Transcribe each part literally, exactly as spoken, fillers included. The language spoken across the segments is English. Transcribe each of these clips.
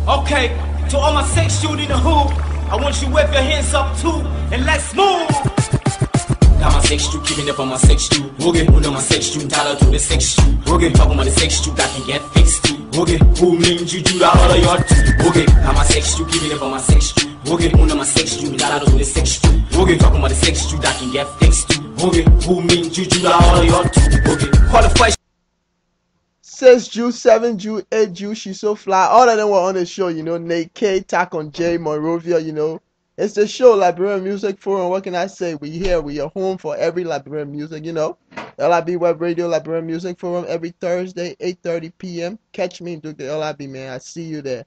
Okay, to all my sex shooting the hoop, I want you to whip your hands up too, and let's move. Got my sex shoot, keeping up on my sex shoot. Woogie, who know my sex shoot, dollar to the sex shoot. Woogie, talking about the sex shoot, I can get fixed too. Woogie, who means you do the all of your too. Woogie, got my sex shoot, keeping up on my sex shoot. Woogie, who know my sex shoot, dollar to the sex shoot. Woogie, talking about the sex shoot, I can get fixed too. Woogie, who means you do the all of your too. Woogie, qualify. Six Jew, seven Jew, eight Jew, she's so fly. All of them were on the show, you know. Nate K, Tack on J, Monrovia, you know. It's the show, Liberian Music Forum. What can I say? We here, we are home for every Liberian music, you know. L I B Web Radio, Liberian Music Forum every Thursday, eight thirty p m Catch me and do the L I B, man. I see you there.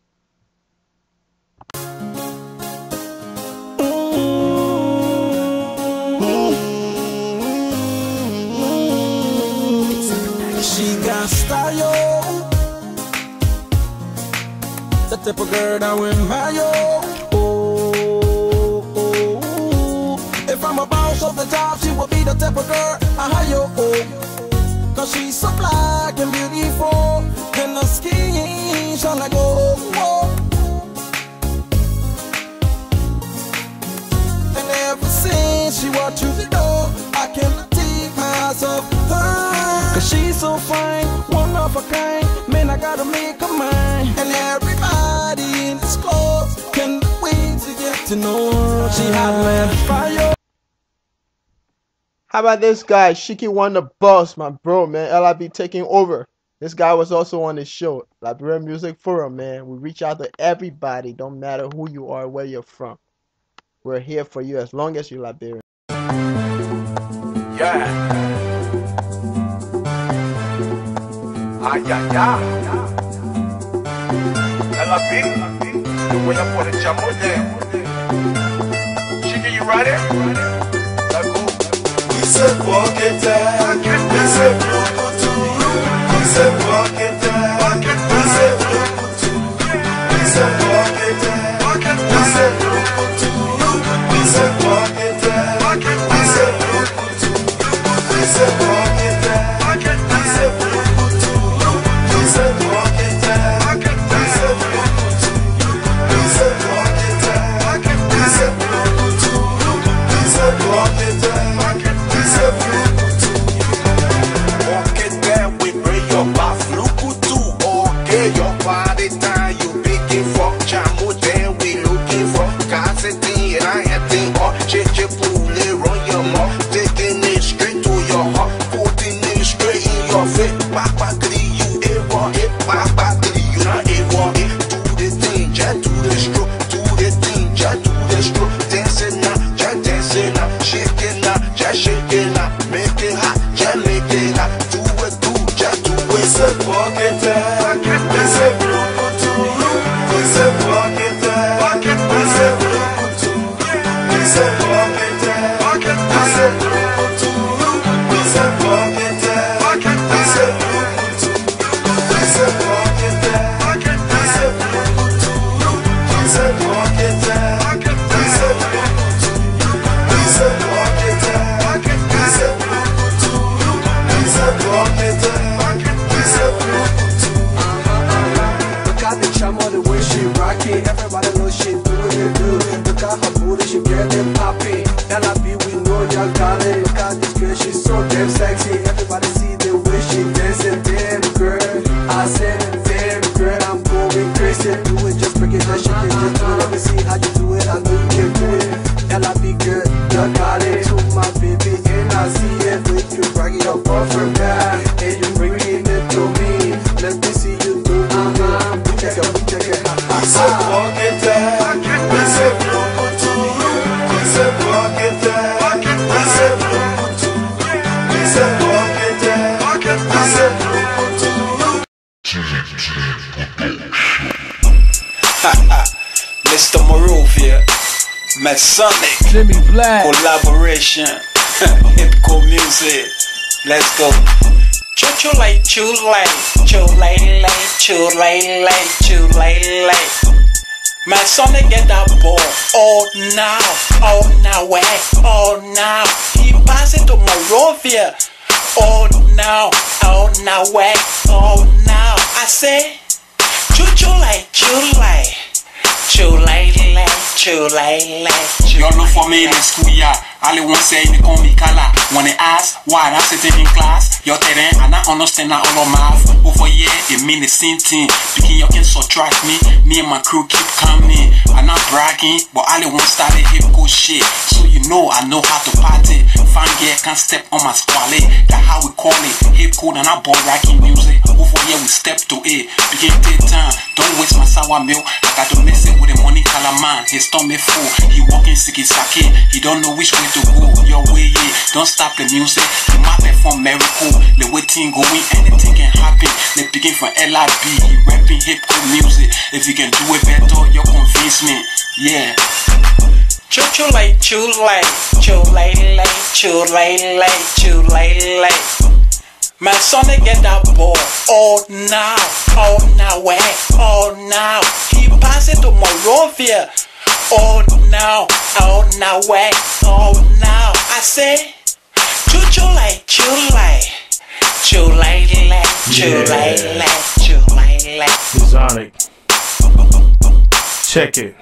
She got style, the type of girl that will admire. Oh, oh, if I'm a boss of the job, she will be the type of girl I hire. Oh, cause she's so black and beautiful, and her skin shine like gold. Oh. And ever since she walked through the door, I cannot take my eyes off her. Cause she's so fine, one of a kind. Man, I gotta make her mine. And everybody in this club can wait to get to know her. She had land fire. How about this guy? Shiki won the boss, my bro, man. L I B taking over. This guy was also on the show, Liberian Music Forum, man. We reach out to everybody, don't matter who you are, where you're from. We're here for you as long as you're Liberian. Yeah. Ay, ay, ay. L I B, the winner for the Jamote. Shiki, you ready? Let's go. We said walk it down. We said blue to. We said walk it down. We said blue to. We said walk it down. We said blue to. We said walk it down. We said blue to. We said walk it down. We said blue. Mister Monrovia, Masonic, Jimmy Black, collaboration, hip-hop music. Let's go. Chulay, chulay, chulay, lay, chulay, lay, chulay, lay. Masonic get that ball. Oh now, oh now, way, oh now. He pass it to Monrovia. Oh now, oh now, way, oh now. I say, chulay, chulay. chill like like. Y'all look for me in the school, yeah. All they want say they call me color. When they ask why I sitting in class, your terrain and I understand that all of math. Over here, it mean the same thing. Picking you can subtract me. Me and my crew keep coming. I'm not bragging, but all they want start a hip go shit. So you know I know how to party. Fan girl can't step on my squally. That's how we call it. Hip code and I ball racking music. Over here we step to it. Begin take time. Don't waste my sour milk. I got to mess it with the money color man. His stomach full. He walking sicky sake. He don't know which way to go. Your way, yeah. Don't stop the music. The map from miracle. The waiting going. Anything can happen. They begin from L I B. He rapping hip hop music. If you can do it better, you convince me. Yeah. Chill, chill, like, chill, like, chill, like, like, chill, like, like, chill, like, like. My son, they get that ball. Oh, now, oh, now, where? Oh, now. He pass it to Morovia. Oh, now, oh, now, where? Oh, now. I say, chill, chill, like, chill, like, chill, like, like, chill, like, like, chill, like, like. Sonic. Check it.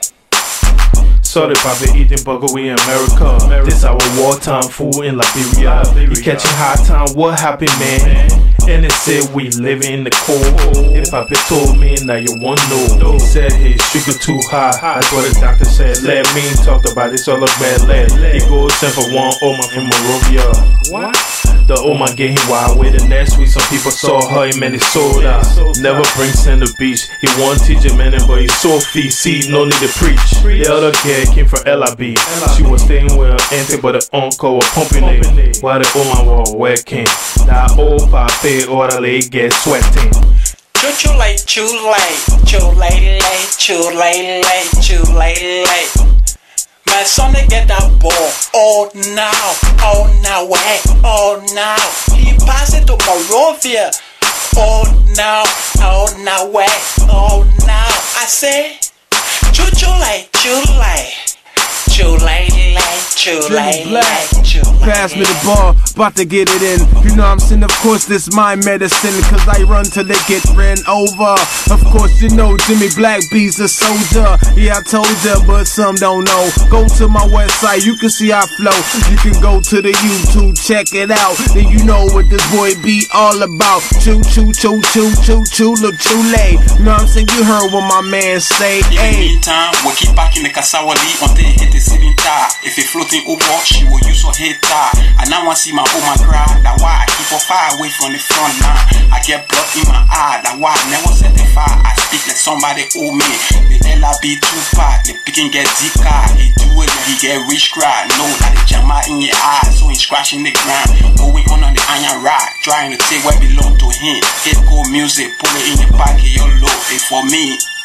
Sorry, Papa eating burger, we in America. America. This our wartime food in Liberia. Liberia. You catching high time, what happened, man? And it said we living in the cold. If Papa told me now you won't know. He said his sugar too high. That's what the doctor said. Let me talk about this all about lead. He goes send for one Oma from Morovia. What? The Oma get him wild with the next week. Some people saw her in Minnesota. Never brings in the beach. He won't teach a man, but he's so feet. See, no need to preach. The other kid came from L I B. She was staying with her auntie, but the uncle was pumping it. While the Oma was working. That old pape orderly get sweating. Chill, chill, like, chill, like, chill, like, like, chill, like, like, chill, like, like. My son, they get that ball. Oh, now, oh, now, where? Oh, now. He pass it to Morovia. Oh, now, oh, now, where? Oh, now. I say, chill, chill, like, chill, like, chill, like, like, chill, like, like, chill, like. Pass me the ball, about to get it in. You know I'm saying, of course this my medicine, cause I run till they get ran over. Of course you know Jimmy Black B's a soldier. Yeah, I told ya, but some don't know. Go to my website, you can see I flow. You can go to the YouTube, check it out. Then you know what this boy be all about. Choo choo choo choo choo choo look chule. You know what I'm saying, you heard what my man say. In the meantime, we'll keep back in the Kasawali until it hit the ceiling tire. If it floating over, she will use her head tie. And now I see my Oma cry. That why I keep her far away from the front line. I get blood in my eye. That why I never set the fire. I speak like somebody owe me. The L I B too far. The picking get deep car. He do it, he get rich cry. No, that the jama in your eye. So he's scratching the ground. Going on on the iron rod. Trying to take what belong to him. Hip go music. Pull it in the pocket. Your low. It for me.